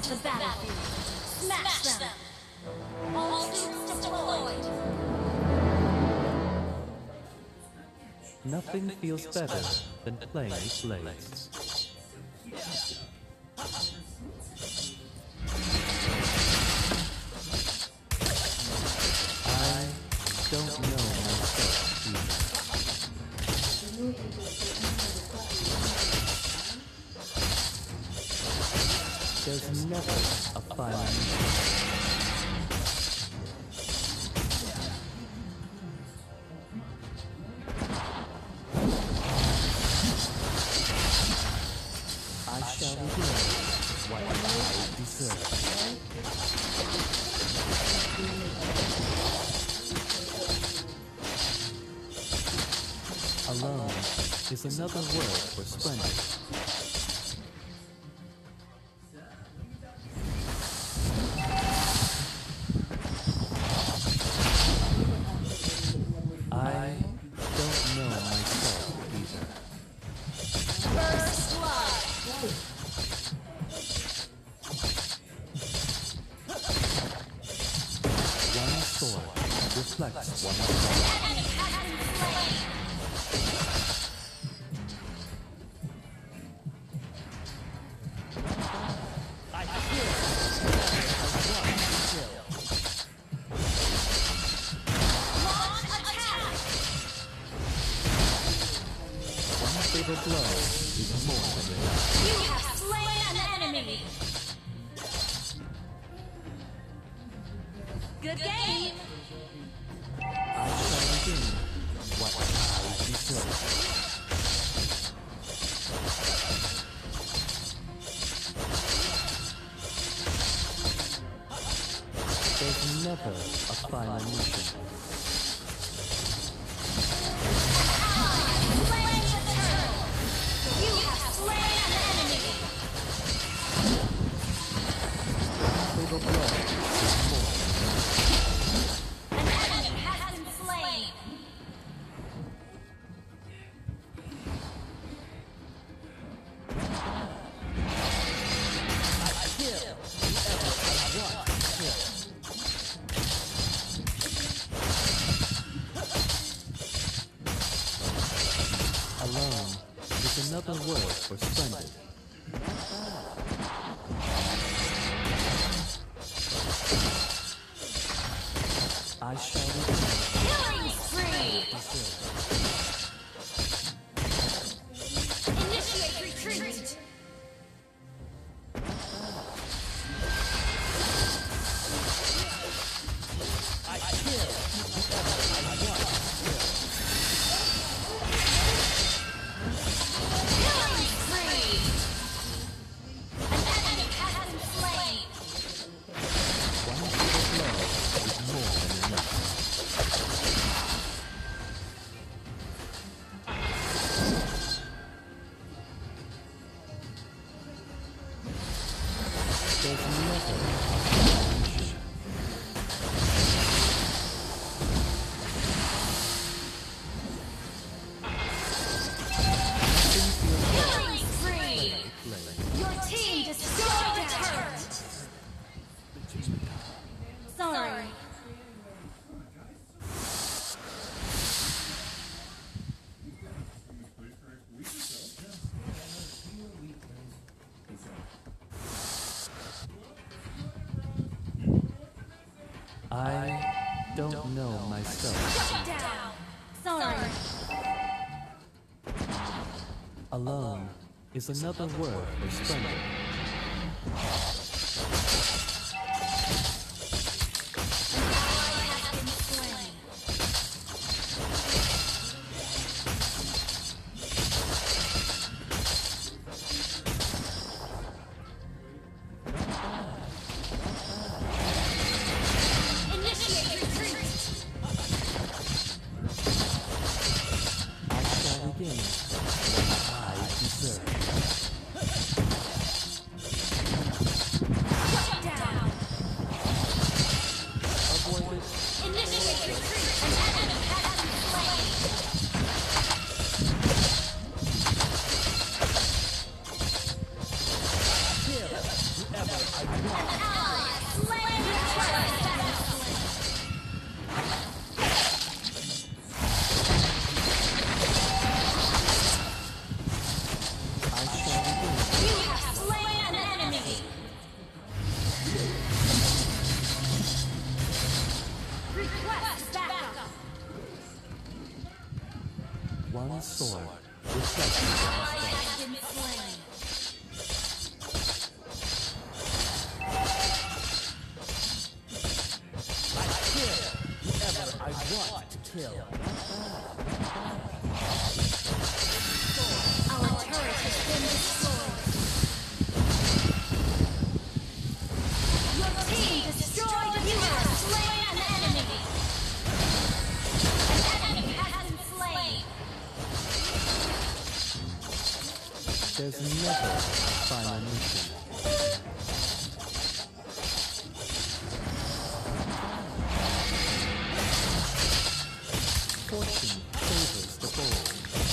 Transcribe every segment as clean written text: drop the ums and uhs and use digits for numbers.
the battlefield. Smash them! All troops deployed! Nothing feels better than playing with blades. I don't know myself either. There's never a final answer. I shall reveal what I deserve. Alone is another word for splendid. I don't know myself either. First blood! One sword reflects one sword. Enemy has been slain! Launch attack! One fatal blow is more than enough. You have slain an enemy! Good game! I shall regain what I deserve. There's never a final mission. Slain the turtle! You have slain an enemy! Fatal blow is more than enough. An enemy has been slain! Alone is another word for splendid. I shall regain Killing spree! Initiate retreat! Killing spree! An enemy has been slain! one fatal blow is more than enough. There's never a final mission. Killing spree! Your team destroyed a turret! Sorry. I don't know myself. Shut down! Sorry. Alone is another word for splendid. Ally has been slain. Initiate retreat! I shall regain what I deserve. One sword reflects one I want to kill. Our turret has been destroyed. Your team destroyed. You have slain an enemy. An enemy has been slain. There's never a final mission. Fortune favors the bold.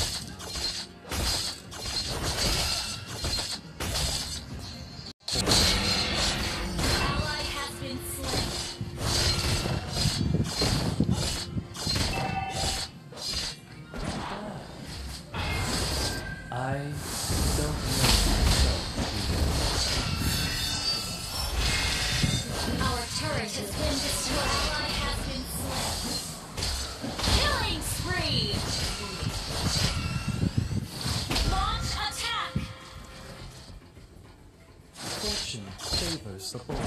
Ally has been slain. I don't know myself either. Our turret has been destroyed. Ally has been slain. Killing spree. Launch attack. Fortune favors the bold.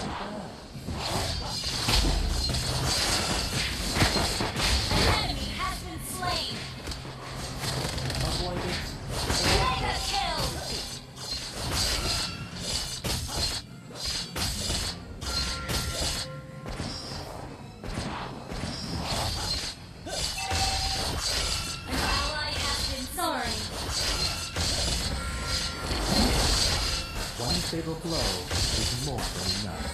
An enemy has been slain. Avoid it. Mega kill. An ally has been slain. One fatal blow is more than enough.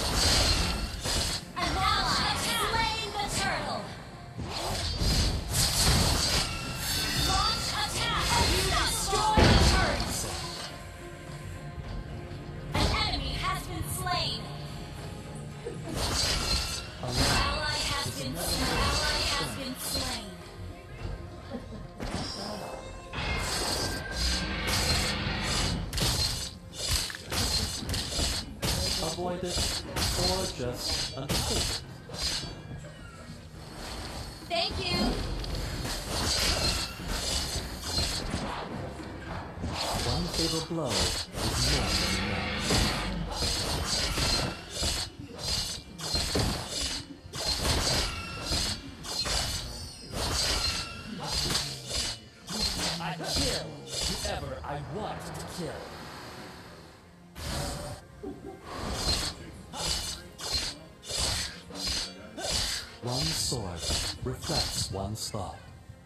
An ally has slain the turtle. Launch attack. You destroy the turret. An enemy has been slain. Ally has been slain. Ally has been slain. Avoid it, or just undertake it. Thank you. One fatal blow is more than enough. I kill whoever I want to kill. One sword reflects one's thought.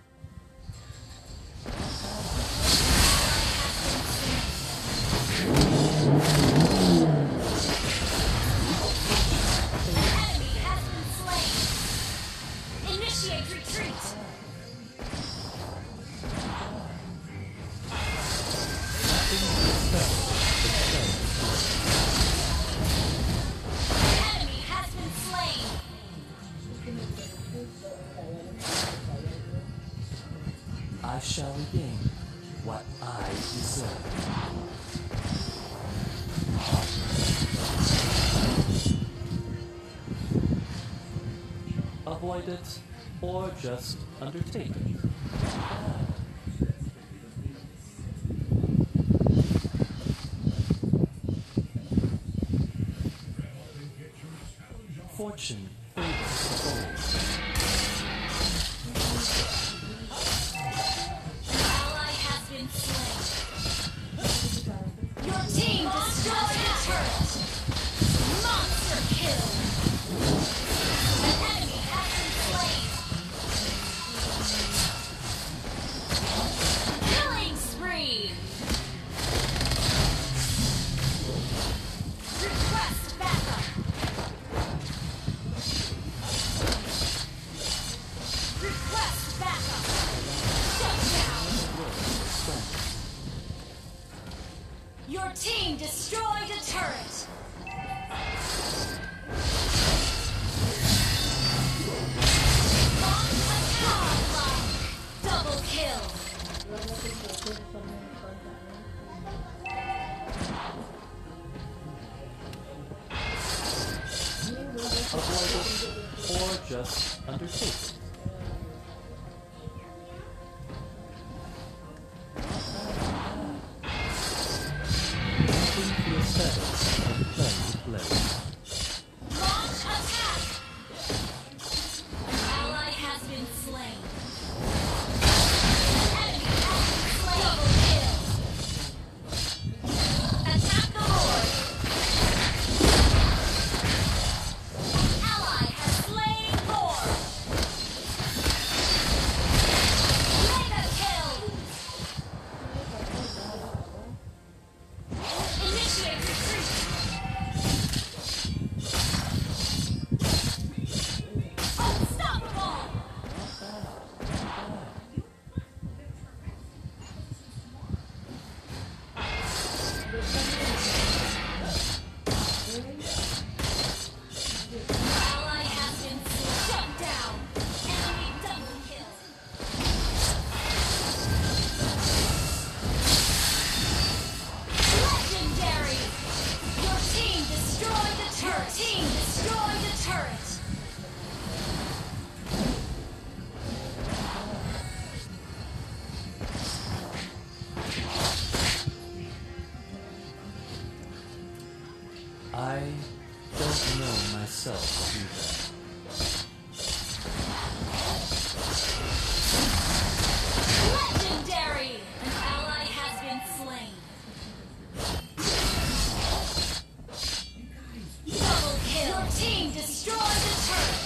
An enemy has been slain. Initiate retreat. An enemy has been slain. I shall regain what I deserve. Avoid it, or just undertake it. Fortune favors the bold. Ally has been slain. Your team destroyed a turret. Monster kill. An enemy has been slain. Killing spree. Request backup. Request backup. Shut down. Your team destroyed a turret. avoid it, or just undertake it. Nothing feels better than playing with blades. Launch attack! An ally has been slain. An enemy has been slain. Double kill. Attack the Lord. An ally has slain Lord. Mega kill. Initiate retreat. Unstoppable. Ally has been shut down. Enemy double kill. Legendary. Your team destroyed the turret. Team destroyed the turret. I don't know myself either. Legendary. An ally has been slain. Double kill. Your team destroyed the turret.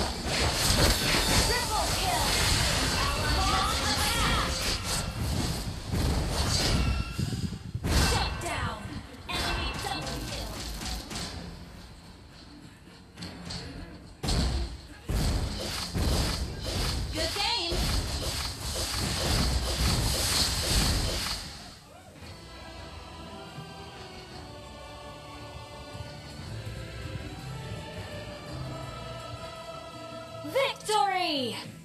Triple kill. An ally has been attacked. Shut down. Enemy double kill. Good game. Victory!